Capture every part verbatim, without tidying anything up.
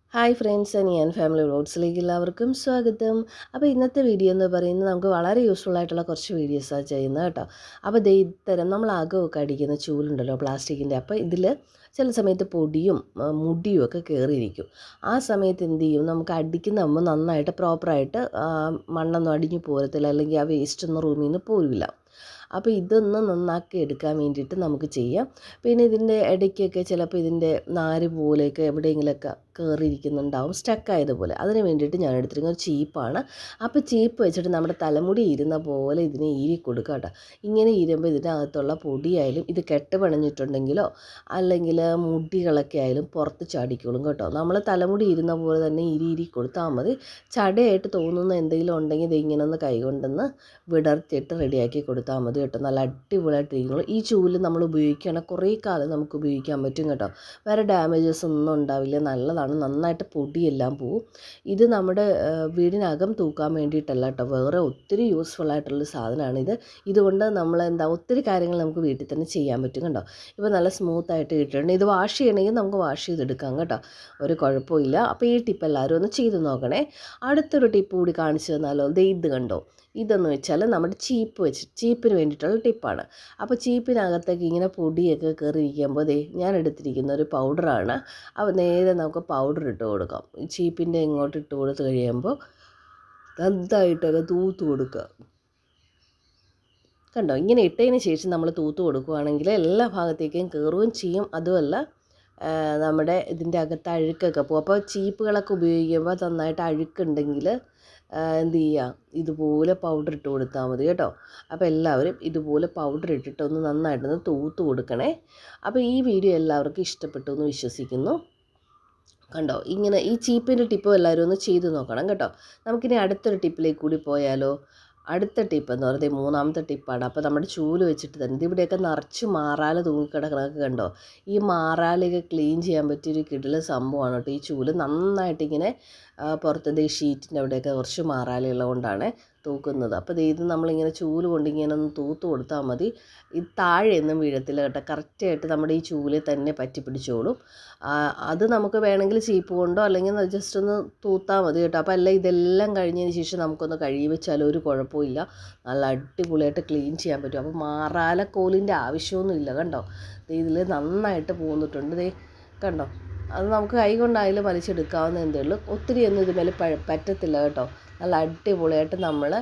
Hi friends, ഞാൻ family വ്ലോഗ്സിലേക്ക് എല്ലാവർക്കും സ്വാഗതം. അപ്പോൾ ഇന്നത്തെ വീഡിയോ എന്ന് പറയുന്നത് നമുക്ക് വളരെ യൂസ്ഫുൾ ആയിട്ടുള്ള കുറച്ച് വീഡിയോസാണ് ചെയ്യുന്നത് കേട്ടോ. അപ്പോൾ ദേ ഇത്തരം നമ്മൾ അകമൊക്കെ അടിക്കുന്ന ചൂലുണ്ടല്ലോ പ്ലാസ്റ്റിക്കിൻ്റെ, അപ്പോൾ ഇതിൽ ചില സമയത്ത് പൊടിയും മുടിയും ഒക്കെ കയറിയിരിക്കും. ആ സമയത്ത് എന്ത് ചെയ്യും, നമുക്ക് അടിക്കുന്നാകുമ്പോൾ നന്നായിട്ട് പ്രോപ്പറായിട്ട് മണ്ണൊന്നും അടിഞ്ഞു പോരത്തില്ല, അല്ലെങ്കിൽ ആ വേസ്റ്റ് ഒന്നും റൂമിൽ നിന്ന് പോരില്ല. അപ്പോൾ ഇതൊന്ന് നന്നാക്കി എടുക്കാൻ വേണ്ടിയിട്ട് നമുക്ക് ചെയ്യാം. പിന്നെ ഇതിൻ്റെ ഇടയ്ക്കൊക്കെ ചിലപ്പോൾ ഇതിൻ്റെ നാര് പോലെയൊക്കെ എവിടെയെങ്കിലുമൊക്കെ കയറിയിരിക്കുന്നുണ്ടാവും, സ്റ്റക്കായതുപോലെ. അതിന് വേണ്ടിയിട്ട് ഞാൻ എടുത്തിരിക്കുന്ന ഒരു ചീപ്പാണ്. അപ്പോൾ ചീപ്പ് വെച്ചിട്ട് നമ്മുടെ തലമുടി ഇരുന്ന പോലെ ഇതിനെ ഈരി കൊടുക്കുക കേട്ടോ. ഇങ്ങനെ ഈരുമ്പോൾ ഇതിനകത്തുള്ള പൊടിയായാലും ഇത് കെട്ട് പണിഞ്ഞിട്ടുണ്ടെങ്കിലോ അല്ലെങ്കിൽ മുടികളൊക്കെ ആയാലും പുറത്ത് ചാടിക്കോളും കേട്ടോ. നമ്മൾ തലമുടി ഇരുന്ന പോലെ തന്നെ ഇരി ഇരി കൊടുത്താൽ മതി. ചടയായിട്ട് തോന്നുന്ന എന്തെങ്കിലും ഉണ്ടെങ്കിൽ ഇത് ഇങ്ങനെ ഒന്ന് കൈകൊണ്ടൊന്ന് വിടർത്തിയിട്ട് റെഡിയാക്കി കൊടുത്താൽ മതി കേട്ടോ. നല്ല അടിപൊളിയായിട്ടിരിക്കും. ഈ ചൂല് നമ്മൾ ഉപയോഗിക്കുകയാണെങ്കിൽ കുറേ കാലം നമുക്ക് ഉപയോഗിക്കാൻ പറ്റും കേട്ടോ. വേറെ ഡാമേജസ് ഒന്നും ഉണ്ടാവില്ല, നല്ലതാണ്. നന്നായിട്ട് പൊടിയെല്ലാം പോവും. ഇത് നമ്മുടെ വീടിനകം തൂക്കാൻ വേണ്ടിയിട്ടല്ല കേട്ടോ, വേറെ ഒത്തിരി യൂസ്ഫുൾ ആയിട്ടുള്ളൊരു സാധനമാണിത്. ഇതുകൊണ്ട് നമ്മൾ എന്താ ഒത്തിരി കാര്യങ്ങൾ നമുക്ക് വീട്ടിൽ തന്നെ ചെയ്യാൻ പറ്റും കേട്ടോ. ഇപ്പോൾ നല്ല സ്മൂത്തായിട്ട് കിട്ടിയിട്ടുണ്ട്. ഇത് വാഷ് ചെയ്യണമെങ്കിൽ നമുക്ക് വാഷ് ചെയ്തെടുക്കാം കേട്ടോ, ഒരു കുഴപ്പമില്ല. അപ്പോൾ ഈ ടിപ്പ് എല്ലാവരും ഒന്ന് ചെയ്ത് നോക്കണേ. അടുത്തൊരു ടിപ്പ് കൂടി കാണിച്ചു തന്നാലോ. ദേ ഇത് കണ്ടോ, ഇതെന്ന് വെച്ചാൽ നമ്മുടെ ചീപ്പ് വെച്ച് ചീപ്പിന് വേണ്ടിയിട്ടുള്ള ടിപ്പാണ്. അപ്പോൾ ചീപ്പിനകത്തേക്ക് ഇങ്ങനെ പൊടിയൊക്കെ കയറിയിരിക്കുമ്പോൾ ദേ ഞാൻ എടുത്തിരിക്കുന്ന ഒരു പൗഡറാണ്. അപ്പോൾ നേരെ നമുക്ക് പൗഡർ ഇട്ട് കൊടുക്കാം. ഈ ചീപ്പിൻ്റെ ഇങ്ങോട്ട് ഇട്ട് കൊടുത്ത് കഴിയുമ്പോൾ നന്നായിട്ടൊക്കെ തൂത്ത് കൊടുക്കുക. കണ്ടോ, ഇങ്ങനെ ഇട്ടതിന് ശേഷം നമ്മൾ തൂത്ത് കൊടുക്കുകയാണെങ്കിൽ എല്ലാ ഭാഗത്തേക്കും കയറുകയും ചെയ്യും. അതുമല്ല നമ്മുടെ ഇതിൻ്റെ അകത്ത് അഴുക്കൊക്കെ പോകും. അപ്പോൾ ചീപ്പുകളൊക്കെ ഉപയോഗിക്കുമ്പോൾ നന്നായിട്ട് അഴുക്കുണ്ടെങ്കിൽ എന്ത് ചെയ്യുക, ഇതുപോലെ പൗഡർ ഇട്ട് കൊടുത്താൽ മതി കേട്ടോ. അപ്പോൾ എല്ലാവരും ഇതുപോലെ പൗഡർ ഇട്ടിട്ട് ഒന്ന് നന്നായിട്ടൊന്ന് തൂത്ത് കൊടുക്കണേ. അപ്പോൾ ഈ വീഡിയോ എല്ലാവർക്കും ഇഷ്ടപ്പെട്ടു എന്ന് വിശ്വസിക്കുന്നു. കണ്ടോ, ഇങ്ങനെ ഈ ചീപ്പിൻ്റെ ടിപ്പും എല്ലാവരും ഒന്ന് ചെയ്ത് നോക്കണം കേട്ടോ. നമുക്കിനി അടുത്തൊരു ടിപ്പിലേക്ക് കൂടി പോയാലോ. അടുത്ത ടിപ്പ് എന്ന് പറയുന്നത് മൂന്നാമത്തെ ടിപ്പാണ്. അപ്പോൾ നമ്മുടെ ചൂല് വെച്ചിട്ട് തന്നെ ഇവിടെയൊക്കെ നിറച്ച് മാറാല തൂങ്ങിക്കിടക്കണൊക്കെ കണ്ടോ. ഈ മാറാലയൊക്കെ ക്ലീൻ ചെയ്യാൻ പറ്റിയൊരു കിടിലൻ സംഭവമാണ് കേട്ടോ ഈ ചൂല്. നന്നായിട്ടിങ്ങനെ പുറത്തത് ഷീറ്റിൻ്റെ അവിടെയൊക്കെ കുറച്ച് മാറാലയുള്ളത് കൊണ്ടാണ് തൂക്കുന്നത്. അപ്പോൾ ഇത് നമ്മളിങ്ങനെ ചൂല് കൊണ്ട് ഇങ്ങനെ ഒന്ന് തൂത്ത് കൊടുത്താൽ മതി. ഈ താഴെയൊന്നും വീഴത്തില്ല കേട്ടോ, കറക്റ്റായിട്ട് നമ്മുടെ ഈ ചൂലിൽ തന്നെ പറ്റി പിടിച്ചോളും. അത് നമുക്ക് വേണമെങ്കിൽ ചീപ്പ് കൊണ്ടോ അല്ലെങ്കിൽ ജസ്റ്റ് ഒന്ന് തൂത്താൽ മതി കേട്ടോ. അപ്പോൾ അല്ല ഇതെല്ലാം കഴിഞ്ഞതിന് ശേഷം നമുക്കൊന്ന് കഴുകി വെച്ചാൽ ഒരു കുഴപ്പമില്ല, നല്ല അടിപൊളിയായിട്ട് ക്ലീൻ ചെയ്യാൻ പറ്റും. അപ്പോൾ മാറാലക്കോലിൻ്റെ ആവശ്യമൊന്നുമില്ല കണ്ടോ. ഇതിൽ നന്നായിട്ട് പോന്നിട്ടുണ്ട്. ദേ കണ്ടോ, അത് നമുക്ക് കൈ കൊണ്ടായാലും വലിച്ചെടുക്കാവുന്ന എന്തേ ഉള്ളൂ. ഒത്തിരി ഒന്നും ഇതുമേലെ പറ്റത്തില്ല കേട്ടോ. നല്ല അടിപൊളിയായിട്ട് നമ്മൾ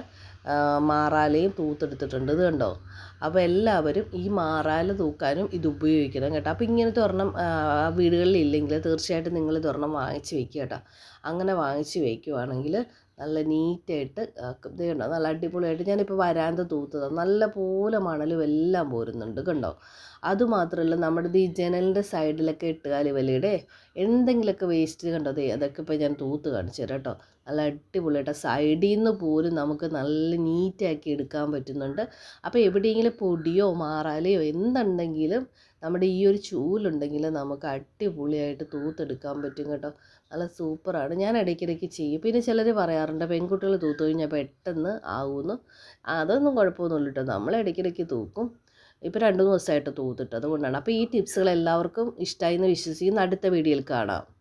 മാറാലയും തൂത്തെടുത്തിട്ടുണ്ട്. ഇത് കണ്ടോ. അപ്പോൾ എല്ലാവരും ഈ മാറാല തൂക്കാനും ഇത് ഉപയോഗിക്കണം കേട്ടോ. അപ്പോൾ ഇങ്ങനത്തെ ഒരെണ്ണം വീടുകളിൽ ഇല്ലെങ്കിൽ തീർച്ചയായിട്ടും നിങ്ങൾ ഇതൊരെണ്ണം വാങ്ങിച്ച് വെക്കുക കേട്ടോ. അങ്ങനെ വാങ്ങിച്ച് വയ്ക്കുവാണെങ്കിൽ നല്ല നീറ്റായിട്ട് ഇത് കണ്ടോ, നല്ല അടിപൊളിയായിട്ട്. ഞാനിപ്പോൾ വരാന്ത തൂത്തതാണ്, നല്ല പോലെ മണലും എല്ലാം പോരുന്നുണ്ട് കണ്ടോ. അതുമാത്രമല്ല നമ്മുടെ ഈ ജനലിൻ്റെ സൈഡിലൊക്കെ ഇട്ടുകാലി വലിയുടെ എന്തെങ്കിലുമൊക്കെ വേസ്റ്റ് കണ്ടോ, ദേ അതൊക്കെ ഇപ്പോൾ ഞാൻ തൂത്ത് കാണിച്ചു തരാം കേട്ടോ. നല്ല അടിപൊളിയായിട്ട് സൈഡിൽ നിന്ന് പോലും നമുക്ക് നല്ല നീറ്റാക്കി എടുക്കാൻ പറ്റുന്നുണ്ട്. അപ്പോൾ എവിടെയെങ്കിലും പൊടിയോ മാറാലയോ എന്തുണ്ടെങ്കിലും നമ്മുടെ ഈ ഒരു ചൂലുണ്ടെങ്കിൽ നമുക്ക് അടിപൊളിയായിട്ട് തൂത്തെടുക്കാൻ പറ്റും കേട്ടോ. നല്ല സൂപ്പറാണ്. ഞാൻ ഇടയ്ക്കിടയ്ക്ക് ചെയ്യും. പിന്നെ ചിലർ പറയാറുണ്ട് പെൺകുട്ടികൾ തൂത്ത് കഴിഞ്ഞാൽ പെട്ടെന്ന് ആകുമെന്ന്. അതൊന്നും കുഴപ്പമൊന്നുമില്ല കേട്ടോ, നമ്മൾ ഇടയ്ക്കിടയ്ക്ക് തൂക്കും. ഇപ്പോൾ രണ്ട് മൂന്ന് ദിവസമായിട്ട് തൂത്തിട്ട് അതുകൊണ്ടാണ്. അപ്പോൾ ഈ ടിപ്സുകൾ എല്ലാവർക്കും ഇഷ്ടമായി എന്ന് വിശ്വസിക്കുന്നു. അടുത്ത വീഡിയോയിൽ കാണാം.